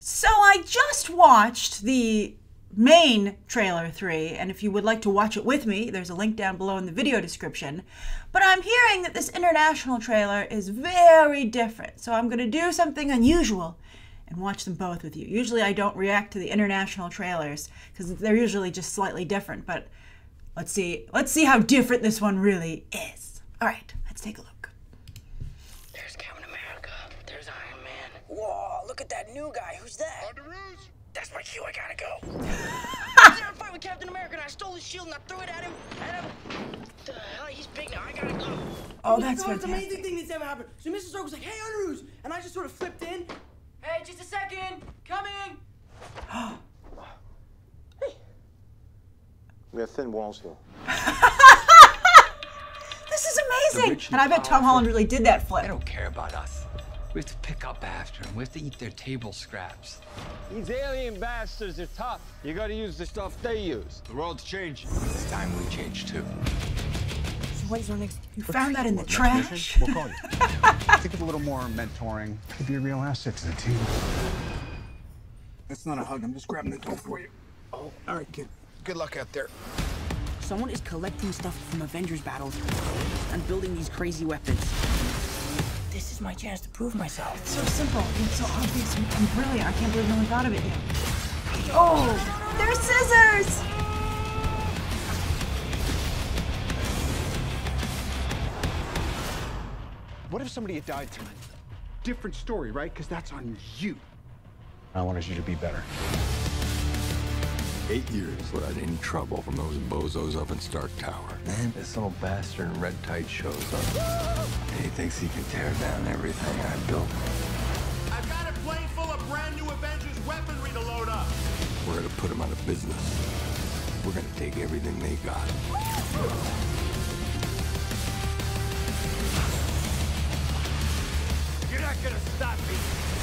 So I just watched the main trailer 3, and if you would like to watch it with me, there's a link down below in the video description. But I'm hearing that this international trailer is very different, so I'm going to do something unusual and watch them both with you. Usually I don't react to the international trailers because they're usually just slightly different, but let's see how different this one really is. All right, let's take a look. There's Captain America. There's Iron Man. Whoa, look at that new guy. Who's that? That's my cue. I gotta go. I was in a fight with Captain America and I stole his shield and I threw it at him. The hell, he's big now. I gotta go. Oh, that's fantastic. fantastic. It's the amazing thing that's ever happened. So Mr. Stark was like, "Hey, Underoos," and I just sort of flipped in. Hey, just a second. Coming. Hey. We have thin walls here. This is amazing. And I bet Tom Holland really did that flip. They don't care about us. We have to pick up after them. We have to eat their table scraps. These alien bastards are tough. You gotta use the stuff they use. The world's changing. It's time we change too. So what is our next? You found that in the trash? We'll call you. I think a little more mentoring could be a real asset to the team. That's not a hug. I'm just grabbing the door for you. Oh, all right, kid. Good luck out there. Someone is collecting stuff from Avengers battles and building these crazy weapons. This is my chance to prove myself. It's so simple. It's so obvious and brilliant. I can't believe no one thought of it yet. Oh, they're scissors! What if somebody had died tonight? Different story, right? Because that's on you. I wanted you to be better. 8 years without any trouble from those bozos up in Stark Tower. Then this little bastard in red tights shows up. And he thinks he can tear down everything I built. I've got a plane full of brand new Avengers weaponry to load up. We're gonna put them out of business. We're gonna take everything they got. You're not gonna stop me.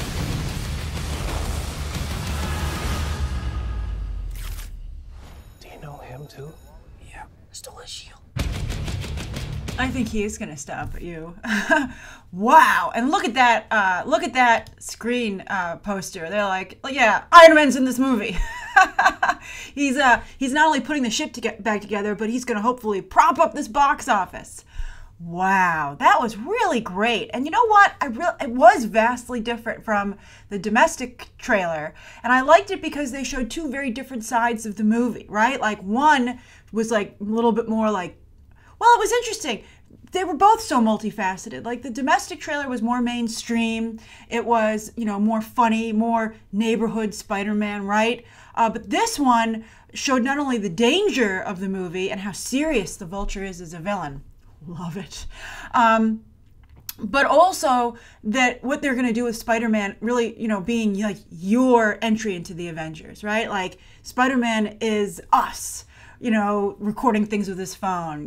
Know him too? Yeah, I stole his shield. I think he is gonna stop at you. Wow! And look at that! Look at that screen poster. They're like, oh, yeah, Iron Man's in this movie. He's not only putting the ship back together, but he's gonna hopefully prop up this box office. Wow, that was really great. And you know what? It was vastly different from the domestic trailer. And I liked it because they showed two very different sides of the movie, right? Like one was like a little bit more like, well, it was interesting. They were both so multifaceted. Like the domestic trailer was more mainstream. It was, you know, more funny, more neighborhood Spider-Man, right? But this one showed not only the danger of the movie and how serious the Vulture is as a villain. Love it. But also that what they're going to do with Spider-Man really, you know, being like your entry into the Avengers, right? Like Spider-Man is us, you know, recording things with his phone,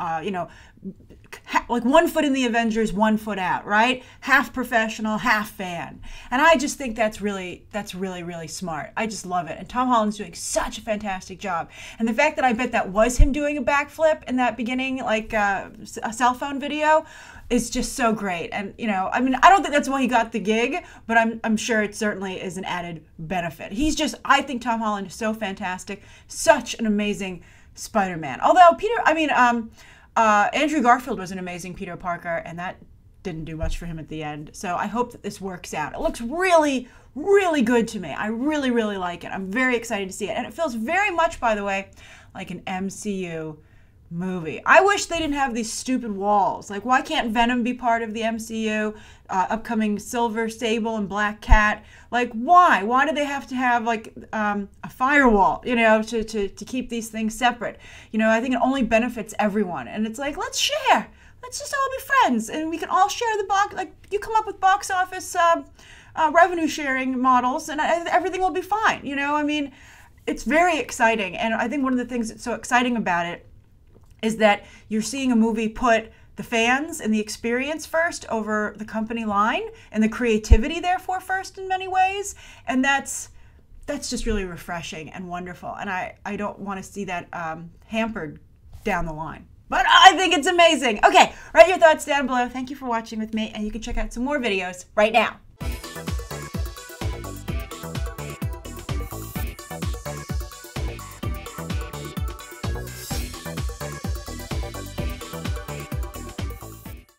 like 1 foot in the Avengers, 1 foot out, right? Half professional, half fan. And I just think that's really, really smart. I just love it. And Tom Holland's doing such a fantastic job. And the fact that I bet that was him doing a backflip in that beginning, like a cell phone video, is just so great. And, you know, I mean, I don't think that's why he got the gig, but I'm sure it certainly is an added benefit. I think Tom Holland is so fantastic. Such an amazing Spider-Man. Although Andrew Garfield was an amazing Peter Parker, and that didn't do much for him at the end. So I hope that this works out. It looks really, really good to me. I really, really like it. I'm very excited to see it. And it feels very much, by the way, like an MCU movie. I wish they didn't have these stupid walls. Like, why can't Venom be part of the MCU? Upcoming Silver Sable and Black Cat. Like, why? Why do they have to have like a firewall, you know, to keep these things separate? You know, I think it only benefits everyone. And it's like, let's share. Let's just all be friends, and we can all share the box. Like, you come up with box office revenue sharing models, and everything will be fine. You know, I mean, it's very exciting. And I think one of the things that's so exciting about it is that you're seeing a movie put the fans and the experience first over the company line, and the creativity therefore first in many ways. And that's just really refreshing and wonderful. And I don't want to see that hampered down the line. But I think it's amazing. Okay, write your thoughts down below. Thank you for watching with me, and you can check out some more videos right now.